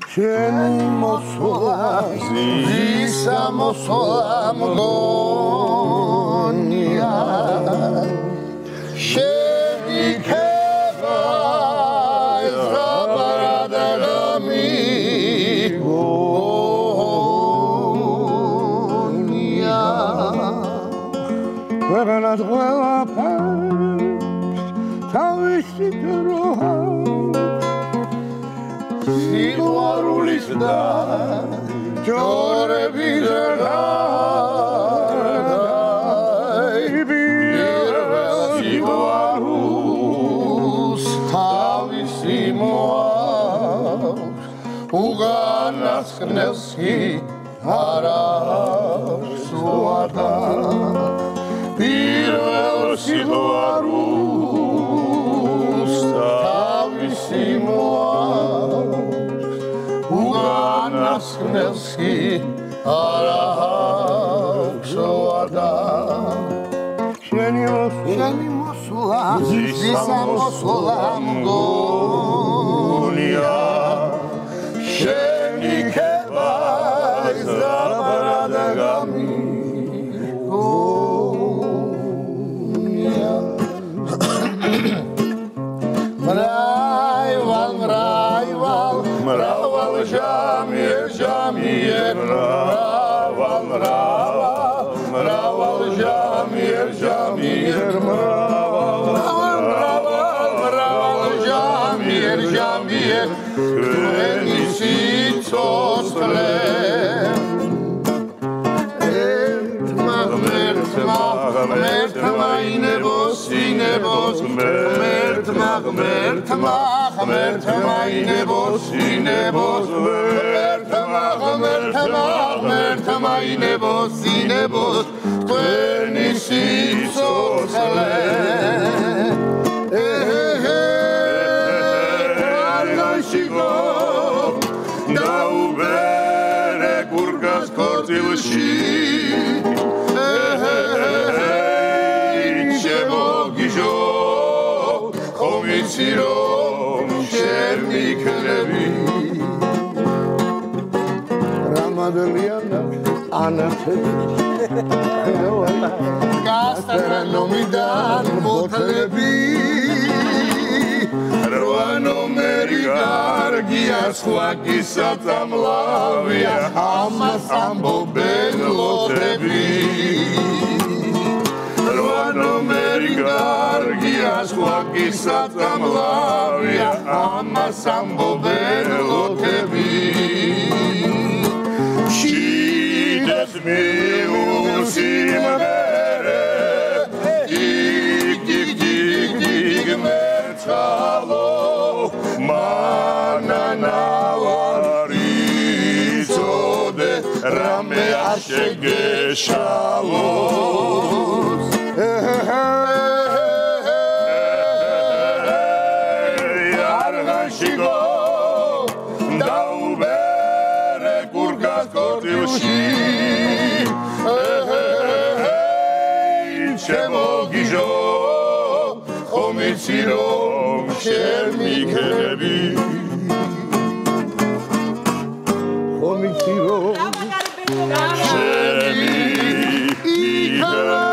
შენი მოსვლა ზისა მოსვლა მგონია შენი ქება ezrabaradagamigonia ყველად ყველაფერს თავისი დრო სიყვარულის და ჯორები პირველ სიყვარულს თავისი მოაქვს უღანასკნელს კი არ აქვს უარდა პირველ სიყვარულს თავისი მოაქვს უღანასკნელს კი არ აქვს უარდა შენი მოსვლა ზისა მოსვლა მგონია შენი ქება ezrabaradagamigonia მრავალ ჟამიერ მრავალ ჟამიერ თქვენი სიცოცხლე ღმერთმა ინებოს თქვენი სიცოცხლე არგანშიგო დაუბერე გურგას ქორწილში შემოგიჟო ხომ იცი რომ შენ მიქნები რამადლიანა ანათები გასტრონომიდან ბოთლები რვა ნომერი გარგია სხვა კი საწამლავია ამას ამბობენ ლოთები რვა ნომერი გარგია სხვა კი საწამლავია ამას ამბობენ ლოთები შიდეს მიუსიმღერე გიგ მერცალო მანანავარიცოდე რამე არ შეგეშალოს არღანშიგო დაუბერე გურგას ქორწილში შემოგიჟო ხომ იცი რომ შენ მიქნები ხომ იცი რომ შენ მიქნები